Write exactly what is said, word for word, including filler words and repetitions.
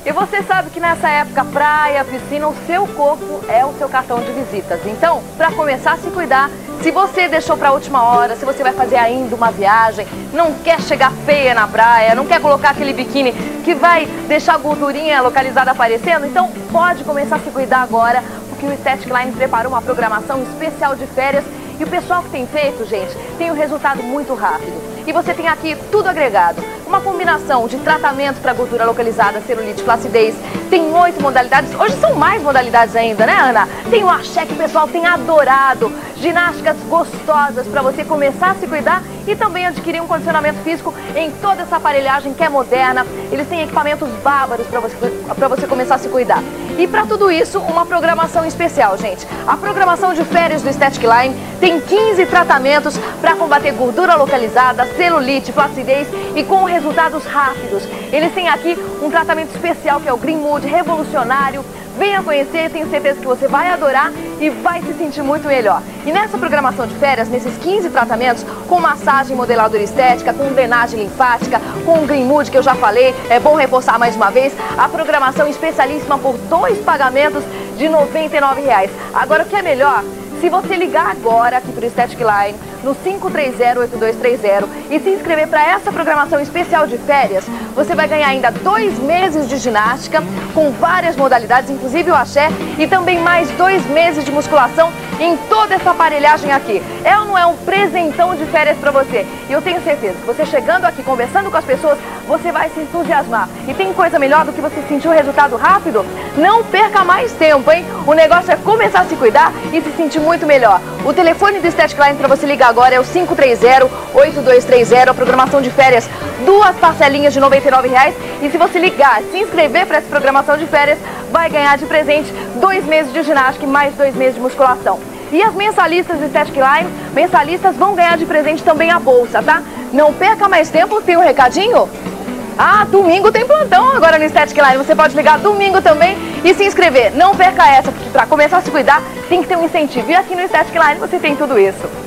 E você sabe que nessa época, praia, piscina, o seu corpo é o seu cartão de visitas. Então, para começar a se cuidar, se você deixou para a última hora, se você vai fazer ainda uma viagem, não quer chegar feia na praia, não quer colocar aquele biquíni que vai deixar a gordurinha localizada aparecendo, então pode começar a se cuidar agora, porque o Aesthetic Line preparou uma programação especial de férias e o pessoal que tem feito, gente, tem um resultado muito rápido. E você tem aqui tudo agregado. Uma combinação de tratamento para gordura localizada, celulite, flacidez. Tem oito modalidades. Hoje são mais modalidades ainda, né, Ana? Tem o axé que o pessoal tem adorado. Ginásticas gostosas para você começar a se cuidar e também adquirir um condicionamento físico em toda essa aparelhagem que é moderna. Eles têm equipamentos bárbaros para você, para você começar a se cuidar. E para tudo isso, uma programação especial, gente. A programação de férias do Aesthetic Line tem quinze tratamentos para combater gordura localizada, celulite, flacidez e com resultados rápidos. Eles têm aqui um tratamento especial que é o Green Mood, revolucionário. Venha conhecer, tenho certeza que você vai adorar e vai se sentir muito melhor. E nessa programação de férias, nesses quinze tratamentos, com massagem modeladora estética, com drenagem linfática, com Green Mood, que eu já falei, é bom reforçar mais uma vez, a programação especialíssima por dois pagamentos de noventa e nove reais. Agora, o que é melhor? Se você ligar agora aqui para o Aesthetic Line, no cinco três zero, oito dois três zero e se inscrever para essa programação especial de férias, você vai ganhar ainda dois meses de ginástica com várias modalidades, inclusive o axé, e também mais dois meses de musculação em toda essa aparelhagem aqui. É ou não é um presentão de férias para você? E eu tenho certeza que você chegando aqui, conversando com as pessoas, você vai se entusiasmar. E tem coisa melhor do que você sentir o resultado rápido? Não perca mais tempo, hein? O negócio é começar a se cuidar e se sentir muito melhor. O telefone do Aesthetic Line para você ligar agora é o cinco três zero, oito dois três zero, a programação de férias, duas parcelinhas de noventa e nove reais. E se você ligar, se inscrever para essa programação de férias, vai ganhar de presente dois meses de ginástica e mais dois meses de musculação. E as mensalistas do Aesthetic Line, mensalistas vão ganhar de presente também a bolsa, tá? Não perca mais tempo, tem um recadinho? Ah, domingo tem plantão agora no Aesthetic Line, você pode ligar domingo também e se inscrever. Não perca essa, porque para começar a se cuidar tem que ter um incentivo. E aqui no Aesthetic Line você tem tudo isso.